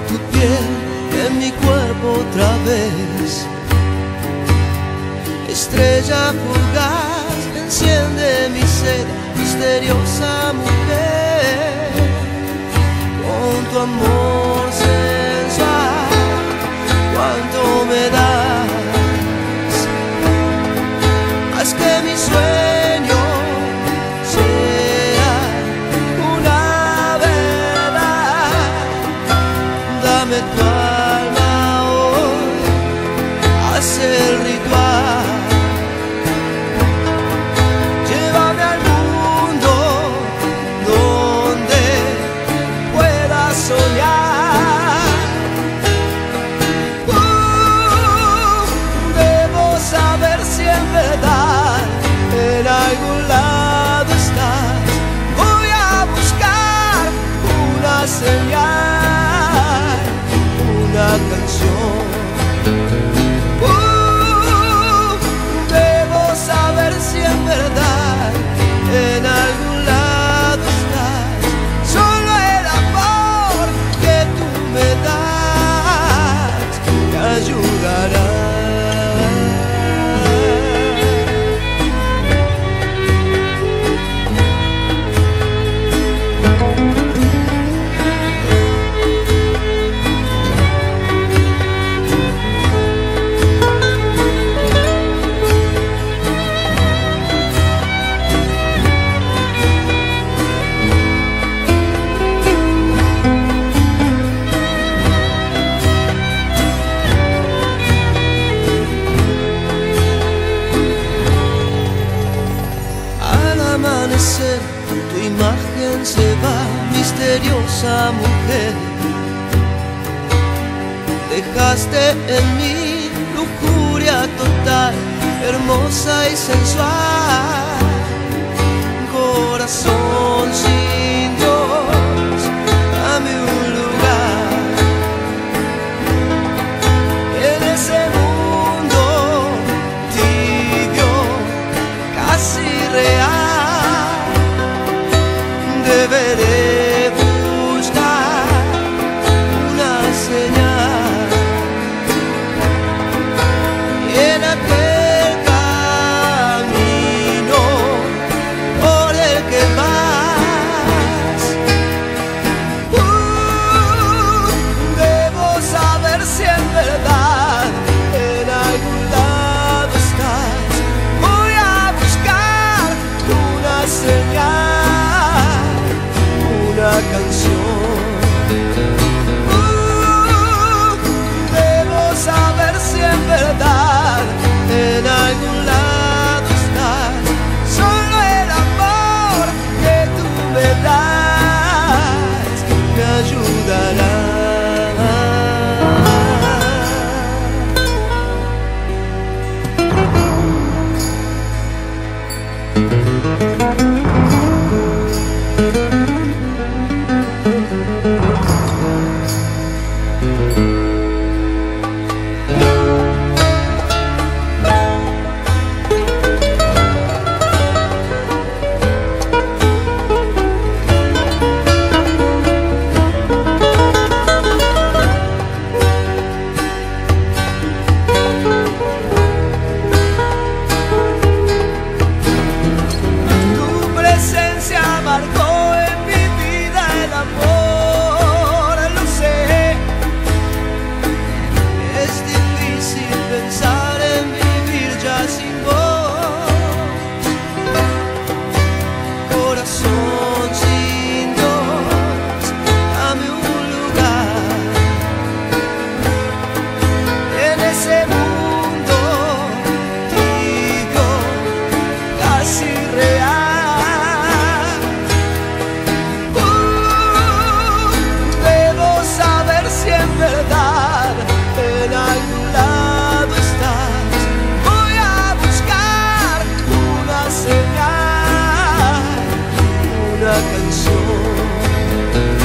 tu piel en mi cuerpo otra vez. Estrella fugaz, enciende mi sed, misteriosa mujer, con tu amor sensual, cuánto me das. Haz que mi sueño sea una verdad. Dame tu alma hoy, haz el ritual. Llévame al mundo donde pueda soñar. Debo saber si en verdad en algún lado estás. Voy a buscar una señal, una canción. Debo saber si en verdad en algún lado estás. Solo el amor que tú me das te ayudará. Tu imagen se va, misteriosa mujer. Dejaste en mí lujuria total, hermosa y sensual. Corazón sin Dios, dame un lugar en ese mundo tibio, casi real. Deberé buscar una señal y en aquel camino por el que vas. Debo saber si en verdad en algún lado estás. Voy a buscar una señal, una canción. Debo saber si en verdad en algún lado estás. Solo el amor que tú me das me ayudará. Canción.